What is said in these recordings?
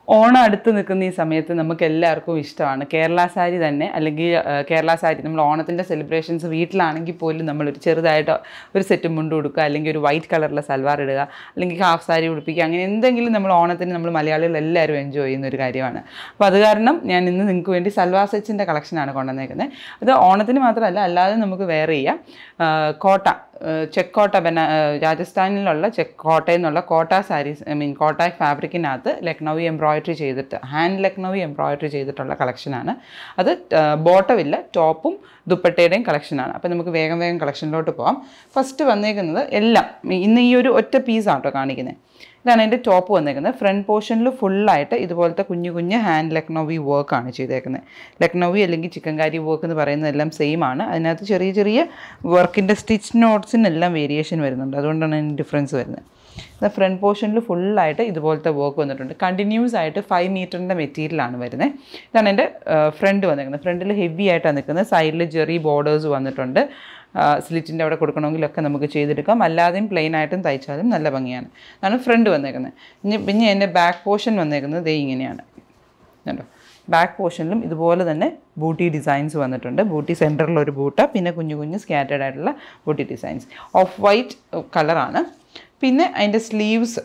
ഓണം അടുത്ത് നിൽക്കുന്ന ഈ സമയത്ത് നമുക്ക് എല്ലാവർക്കും ഇഷ്ടമാണ് കേരള സാരി തന്നെ, അല്ലെങ്കിൽ കേരള സാരി നമ്മൾ ഓണത്തിൻ്റെ സെലിബ്രേഷൻസ് വീട്ടിലാണെങ്കിൽ പോലും നമ്മളൊരു ചെറുതായിട്ട് ഒരു സെറ്റ് മുണ്ട് കൊടുക്കുക, അല്ലെങ്കിൽ ഒരു വൈറ്റ് കളറിലെ സൽവാർ ഇടുക, അല്ലെങ്കിൽ ഹാഫ് സാരി ഉടുപ്പിക്കുക, അങ്ങനെ എന്തെങ്കിലും നമ്മൾ ഓണത്തിന് നമ്മൾ മലയാളികൾ എല്ലാവരും എൻജോയ് ചെയ്യുന്ന ഒരു കാര്യമാണ്. അപ്പോൾ അത് കാരണം ഞാൻ ഇന്ന് നിങ്ങൾക്ക് വേണ്ടി സൽവാർ സെറ്റ്സിൻ്റെ കളക്ഷനാണ് കൊണ്ടുവന്നേക്കുന്നത്. അത് ഓണത്തിന് മാത്രമല്ല, അല്ലാതെ നമുക്ക് വെയർ ചെയ്യാം. കോട്ട ചെക്കോട്ട രാജസ്ഥാനിലുള്ള കോട്ടയിൽ നിന്നുള്ള കോട്ട സാരീസ്, കോട്ട ഫാബ്രിക്കിനകത്ത് ലക്നൗവി എംബ്രോയിഡറി ചെയ്തിട്ട്, ഹാൻഡ് ലക്നൗവി എംബ്രോയിഡറി ചെയ്തിട്ടുള്ള കളക്ഷനാണ്. അത് ബോട്ടമില്ല, ടോപ്പും ദുപ്പട്ടയുടെയും കളക്ഷനാണ്. അപ്പോൾ നമുക്ക് വേഗം കളക്ഷനിലോട്ട് പോകാം. ഫസ്റ്റ് വന്നേക്കുന്നത് എല്ലാം ഇന്ന് ഈ ഒരു ഒറ്റ പീസാണ് കേട്ടോ കാണിക്കുന്നത്. ഇതാണ് എൻ്റെ ടോപ്പ് വന്നേക്കുന്നത്. ഫ്രണ്ട് പോർഷനിൽ ഫുള്ളായിട്ട് ഇതുപോലത്തെ കുഞ്ഞു ഹാൻഡ് ലക്നൗവി വർക്കാണ് ചെയ്തേക്കുന്നത്. ലക്നൗവി അല്ലെങ്കിൽ ചിക്കൻകാരി വർക്ക് എന്ന് പറയുന്നതെല്ലാം സെയിം ആണ്. അതിനകത്ത് ചെറിയ വർക്കിൻ്റെ സ്റ്റിച്ച് നോട്ട്സിനെല്ലാം വേരിയേഷൻ വരുന്നുണ്ട്. അതുകൊണ്ടാണ് അതിന് ഡിഫറൻസ് വരുന്നത്. ഫ്രണ്ട് പോർഷനിൽ ഫുള്ളായിട്ട് ഇതുപോലത്തെ വർക്ക് വന്നിട്ടുണ്ട്. കണ്ടിന്യൂസ് ആയിട്ട് 5 മീറ്ററിൻ്റെ മെറ്റീരിയലാണ് വരുന്നത്. ഇതാണ് എൻ്റെ ഫ്രണ്ട് വന്നിരിക്കുന്നത്. ഫ്രണ്ടിൽ ഹെവി ആയിട്ടാണ് നിൽക്കുന്നത്. സൈഡിൽ ജെറി ബോർഡേഴ്സ് വന്നിട്ടുണ്ട്. സ്ലിറ്റിൻ്റെ അവിടെ കൊടുക്കണമെങ്കിലൊക്കെ നമുക്ക് ചെയ്തെടുക്കാം. അല്ലാതെയും പ്ലെയിൻ ആയിട്ടും തയ്ച്ചാലും നല്ല ഭംഗിയാണ്. അതാണ് ഫ്രണ്ട് വന്നേക്കുന്നത്. പിന്നെ എൻ്റെ ബാക്ക് പോർഷൻ വന്നേക്കുന്നത് ദേ ഇങ്ങനെയാണ് കേട്ടോ. ബാക്ക് പോർഷനിലും ഇതുപോലെ തന്നെ ബൂട്ടി ഡിസൈൻസ് വന്നിട്ടുണ്ട്. ബൂട്ടി സെൻറ്ററിലൊരു ബൂട്ട, പിന്നെ കുഞ്ഞു സ്കാറ്റേഡ് ആയിട്ടുള്ള ബൂട്ടി ഡിസൈൻസ്. ഓഫ് വൈറ്റ് കളറാണ്. പിന്നെ അതിൻ്റെ സ്ലീവ്സ്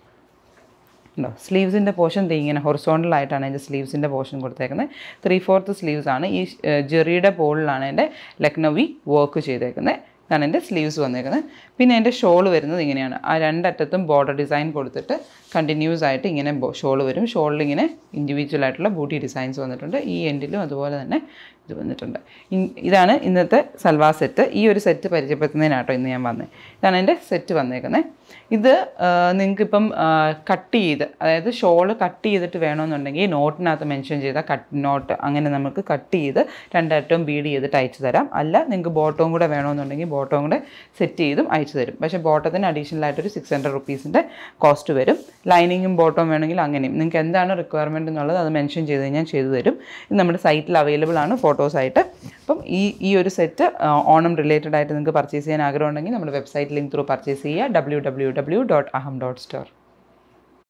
ഉണ്ടോ, സ്ലീവ്സിൻ്റെ പോർഷൻ ഇങ്ങനെ ഹൊറിസോണ്ടലായിട്ടാണ് അതിൻ്റെ സ്ലീവ്സിൻ്റെ പോർഷൻ കൊടുത്തേക്കുന്നത്. 3/4 സ്ലീവ്സ് ആണ്. ഈ ജെറിയുടെ പോളിലാണ് എൻ്റെ ലക്നൗവി വർക്ക് ചെയ്തേക്കുന്നത്. ഇതാണ് എൻ്റെ സ്ലീവ്സ് വന്നേക്കുന്നത്. പിന്നെ എൻ്റെ ഷോൾ വരുന്നത് ഇങ്ങനെയാണ്. ആ രണ്ടറ്റത്തും ബോർഡർ ഡിസൈൻ കൊടുത്തിട്ട് കണ്ടിന്യൂസ് ആയിട്ട് ഇങ്ങനെ ഷോൾ വരും. ഷോളിൽ ഇങ്ങനെ ഇൻഡിവിജ്വൽ ആയിട്ടുള്ള ബൂട്ടി ഡിസൈൻസ് വന്നിട്ടുണ്ട്. ഈ എൻഡിലും അതുപോലെ തന്നെ ഇത് വന്നിട്ടുണ്ട്. ഇതാണ് ഇന്നത്തെ സൽവാർ സെറ്റ്. ഈ ഒരു സെറ്റ് പരിചയപ്പെടുത്തുന്നതിനാട്ടോ ഇന്ന് ഞാൻ വന്നത്. ഇതാണ് എൻ്റെ സെറ്റ് വന്നേക്കുന്നത്. ഇത് നിങ്ങൾക്കിപ്പം കട്ട് ചെയ്ത്, അതായത് ഷോള് കട്ട് ചെയ്തിട്ട് വേണമെന്നുണ്ടെങ്കിൽ നോട്ടിനകത്ത് മെൻഷൻ ചെയ്ത കട്ട് നോട്ട് അങ്ങനെ നമുക്ക് കട്ട് ചെയ്ത് രണ്ടറ്റവും ബീഡ് ചെയ്തിട്ട് അയച്ചു തരാം. അല്ല നിങ്ങൾക്ക് ബോട്ടവും കൂടെ വേണമെന്നുണ്ടെങ്കിൽ ബോട്ടവും കൂടെ സെറ്റ് ചെയ്തും അയച്ചു തരും. പക്ഷേ ബോട്ടത്തിന് അഡീഷണൽ ആയിട്ടൊരു 600 റുപ്പീസിൻ്റെ കോസ്റ്റ് വരും. ലൈനിങ്ങും ബോട്ടവും വേണമെങ്കിൽ അങ്ങനെയും നിങ്ങൾക്ക് എന്താണ് റിക്വയർമെൻറ്റ് എന്നുള്ളത് അത് മെൻഷൻ ചെയ്ത് കഴിഞ്ഞാൽ ചെയ്തു തരും. ഇത് നമ്മുടെ സൈറ്റിൽ അവൈലബിൾ ആണ് ഫോട്ടോസായിട്ട്. അപ്പം ഈ ഒരു സെറ്റ് ഓണം റിലേറ്റഡ് ആയിട്ട് നിങ്ങൾക്ക് പർച്ചേസ് ചെയ്യാൻ ആഗ്രഹമുണ്ടെങ്കിൽ നമ്മുടെ വെബ്സൈറ്റ് ലിങ്ക് ത്രൂ പർച്ചേസ് ചെയ്യുക. www.aham.store